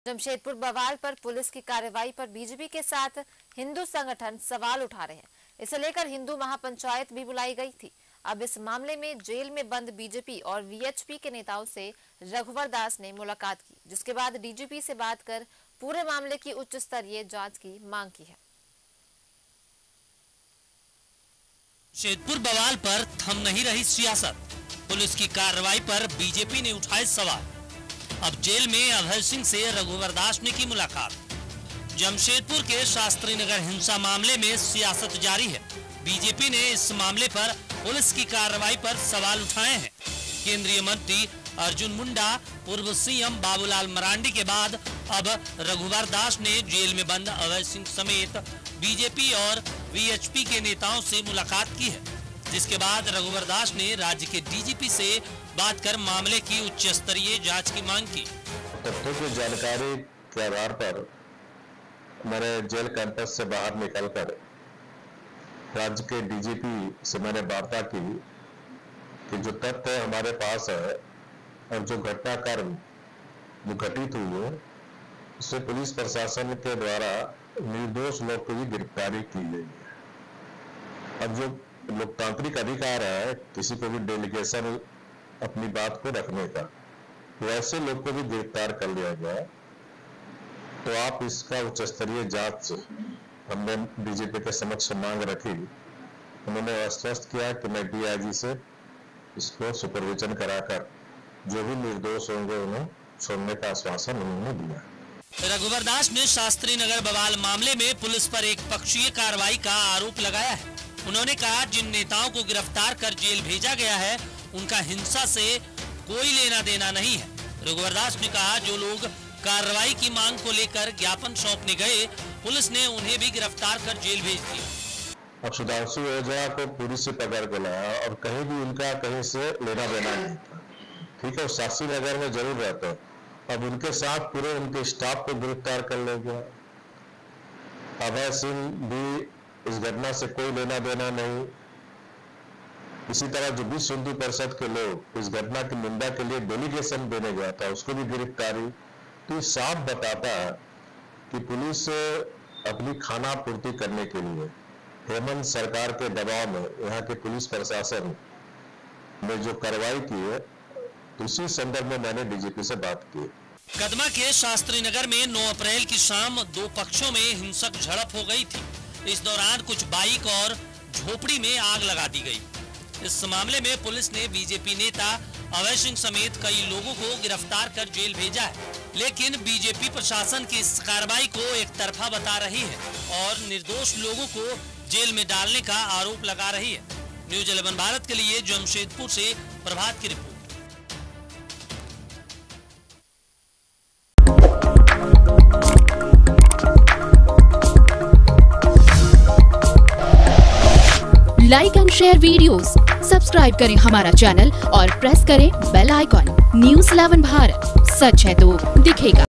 जमशेदपुर बवाल पर पुलिस की कार्रवाई पर बीजेपी के साथ हिंदू संगठन सवाल उठा रहे हैं। इसे लेकर हिंदू महापंचायत भी बुलाई गई थी। अब इस मामले में जेल में बंद बीजेपी और वीएचपी के नेताओं से रघुवर दास ने मुलाकात की, जिसके बाद डीजीपी से बात कर पूरे मामले की उच्च स्तरीय जांच की मांग की है। जमशेदपुर बवाल पर थम नहीं रही सियासत। पुलिस की कार्रवाई पर बीजेपी ने उठाए सवाल। अब जेल में अभय सिंह से रघुवर दास ने की मुलाकात। जमशेदपुर के शास्त्री नगर हिंसा मामले में सियासत जारी है। बीजेपी ने इस मामले पर पुलिस की कार्रवाई पर सवाल उठाए हैं। केंद्रीय मंत्री अर्जुन मुंडा, पूर्व सीएम बाबूलाल मरांडी के बाद अब रघुवर दास ने जेल में बंद अभय सिंह समेत बीजेपी और वीएचपी के नेताओं से मुलाकात की है, जिसके बाद रघुवर दास ने राज्य के डीजीपी से बात कर मामले की उच्च स्तरीय जांच की मांग की। तथ्यों की जानकारी के आधार पर मैंने जेल कैंपस से बाहर निकलकर राज्य के डीजीपी से मैंने वार्ता की कि जो तथ्य हमारे पास है और जो घटनाक्रम जो घटित हुई है, उससे पुलिस प्रशासन के द्वारा निर्दोष लोग की भी गिरफ्तारी की गई है। अब जो लोकतांत्रिक अधिकार है किसी को भी डेलीगेशन अपनी बात को रखने का, वैसे लोग को भी गिरफ्तार कर लिया गया। तो आप इसका उच्च स्तरीय जांच हमने डीजीपी के समक्ष मांग रखी। उन्होंने आश्वस्त किया कि मैं डीआईजी से इसको सुपरविजन कराकर जो भी निर्दोष होंगे उन्हें छोड़ने का आश्वासन उन्होंने दिया। रघुवर दास ने शास्त्री नगर बवाल मामले में पुलिस पर एक पक्षीय कार्रवाई का आरोप लगाया है। उन्होंने कहा, जिन नेताओं को गिरफ्तार कर जेल भेजा गया है उनका हिंसा से कोई लेना देना नहीं है। रघुवर दास ने कहा, जो लोग कार्रवाई की मांग को लेकर ज्ञापन सौंपने गए, पुलिस ने उन्हें भी गिरफ्तार कर जेल भेज दिया। अब सुधांशु ओझा को पुलिस से पकड़ के लाया और कहीं भी उनका कहीं से लेना देना नहीं था। ठीक है, शास्त्री नगर में जरूर रहते हैं। अब उनके साथ पूरे उनके स्टाफ को गिरफ्तार कर लिया गया। अभय सिंह भी इस घटना से कोई लेना देना नहीं। इसी तरह जो विश्व हिंदू परिषद के लोग इस घटना की निंदा के लिए डेलीगेशन देने गया था, उसको भी गिरफ्तारी। तो ये साफ बताता है कि पुलिस अपनी खाना पूर्ति करने के लिए हेमंत सरकार के दबाव में यहाँ के पुलिस प्रशासन ने जो कार्रवाई की है, उसी संदर्भ में मैंने डीजीपी से बात की। कदमा के शास्त्री नगर में 9 अप्रैल की शाम 2 पक्षों में हिंसक झड़प हो गई थी। इस दौरान कुछ बाइक और झोपड़ी में आग लगा दी गई। इस मामले में पुलिस ने बीजेपी नेता अभय सिंह समेत कई लोगों को गिरफ्तार कर जेल भेजा है, लेकिन बीजेपी प्रशासन की इस कार्रवाई को एक तरफा बता रही है और निर्दोष लोगों को जेल में डालने का आरोप लगा रही है। न्यूज 11 भारत के लिए जमशेदपुर से प्रभात की report. Like and share videos, subscribe करें हमारा चैनल और प्रेस करें बेल आइकॉन। न्यूज 11 भारत, सच है तो दिखेगा।